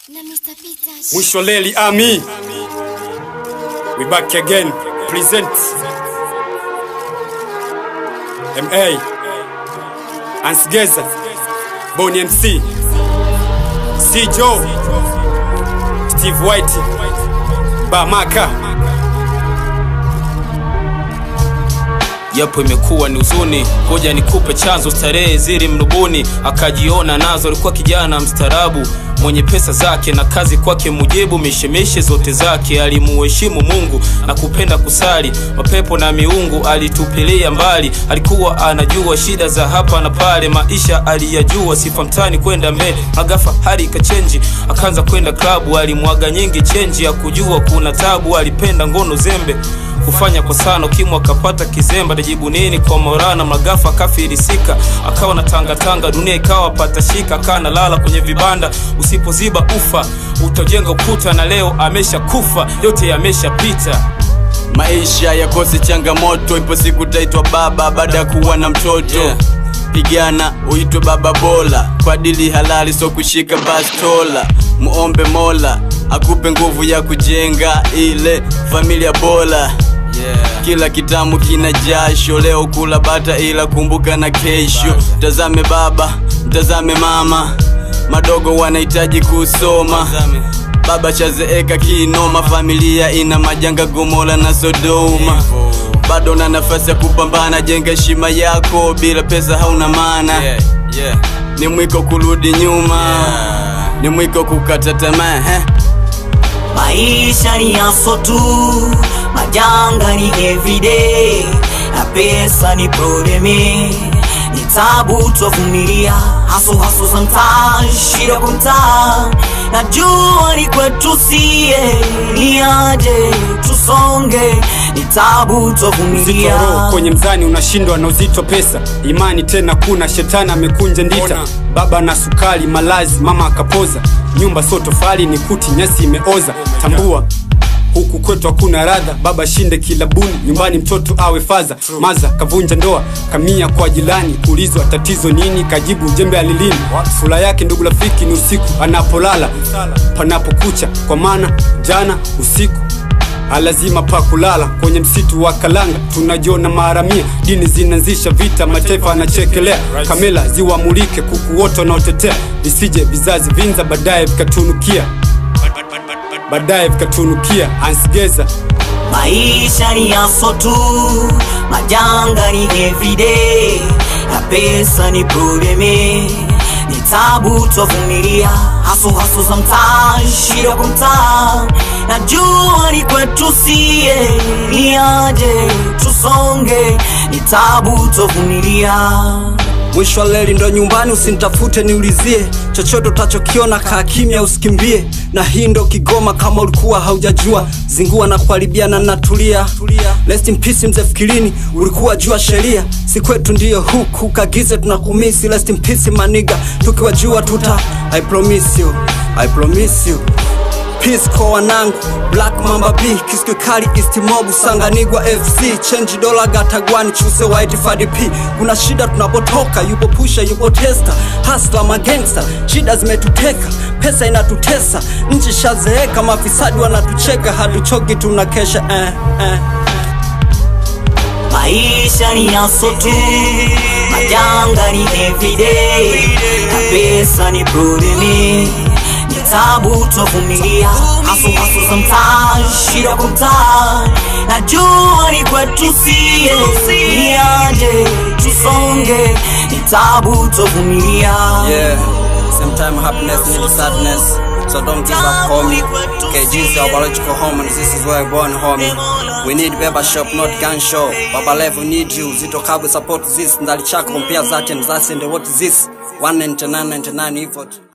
Mwisho leli ami. We back again. Present MA Ansgeza Boni MC C Joe Steve White Bamaka. Yapo imekuwa ni uzuni, ngoja nikupe chanzo. Starehe zili mlubuni, akajiona nazo. Alikuwa kijana mstarabu mwenye pesa zake na kazi kwake mujibu mishemishe zote zake. Alimuheshimu Mungu na kupenda kusali, mapepo na miungu alitupilia mbali. Alikuwa anajua shida za hapa na pale, maisha aliyajua, sifa mtani kwenda mbele. Magafa hali ikachenji, akaanza kwenda klabu. Alimwaga nyingi chenji ya kujua kuna tabu. Alipenda ngono zembe, kufanya kwa sana kimwa akapata kizemba. Dajibu nini kwa morana, Magafa kafirisika. Akawa na tanga dunia ikawa patashika. Akana lala kwenye vibanda, usipoziba ufa utajenga ukuta. Na leo amesha kufa, yote yamesha pita. Maisha yakose changamoto, ipo siku taitwa baba baada kuwa na mtoto. Pigana uitwe baba bola, kwa dili halali so kushika bastola. Muombe Mola akupe nguvu ya kujenga ile familia bora. Kila kitamu kina jasho, leo kula bata ila kumbuka na kesho. Mtazame baba, mtazame mama, madogo wanahitaji kusoma. Baba chazeeka kinoma, familia ina majanga Gomora na Sodoma. Bado na nafasi ya kupambana, jenga heshima yako, bila pesa hauna maana. Ni mwiko kurudi nyuma, ni mwiko kukata tamaa. Maisha ni aso tu, majanga ni everyday, na pesa ni probleme, ni tabu tuvumilia. Haso sometimes, shida kumtaa, najua ni kwetu siye, ni aje tusonge, ni tabu tuvumilia. Kwenye mzani unashindwa na uzito pesa, imani tena kuna shetani amekunja ndita. Baba na sukari malazi, mama akapoza, nyumba so tofali ni kuti nyasi imeoza. Tambua huku kwetu hakuna radha, baba shinde kilabuni, nyumbani mtoto awe faza. Maza kavunja ndoa, kamia kwa jilani, kuulizwa tatizo nini, kajibu jembe alilini. Fula yake ndugu rafiki ni usiku anapolala, panapokucha kwa maana jana usiku alazima pa kulala. Kwenye msitu wa Kalanga tunajiona maharamia, dini zinanzisha vita, mataifa anachekelea. Kamela ziwamulike kuku wote wanaotetea, visije vizazi vinza baadaye vikatunukia. Ansgeza maisha ni aso tu, majanga ni everyday, na pesa ni probleme, ni tabu tuvumilia. Haso sometimes, shida kumtaa, najua ni kwetu siye, ni aje tusonge, ni tabu tuvumilia. Mwisho leli ndo nyumbani, usinitafute niulizie, chochote utachokiona kaa kimya usikimbie. Na hii ndo Kigoma kama ulikuwa haujajua, zingua na kuharibiana na tulia. Rest in peace mzee Fikirini, ulikuwa jua sheria, si kwetu ndiyo huku kagize tunakumisi. Rest in peace maniga, tukiwa jua tuta, I promise you peace kwa wanangu, Black Mamba B, Kisko Kali, East Mobu, Sanganigwa FC, Change Dola, Gatagwani, Chuse White Fadi P. Kuna shida tunapotoka, yupo pusha, yupo testa, hustler magangster, shida zimetuteka, pesa inatutesa, nchi shazeeka, mafisadi wanatucheka, hatuchoki tunakesha. Maisha ni aso tu, majanga ni everyday, na pesa ni probleme, ni tabu tuvumilia. Haso sometimes, shida kumtaa, najua ni kwetu siye, ni aje tusonge, ni tabu tuvumilia. Sometimes happiness needs sadness, so don't give up homie. KG is our biological home and this is where we're born homie. We need Beba Shop, not gun show. Baba Level need you, Zito Kabwe support this. Ndali chako mpia zake, and what is this? 199.99 effort.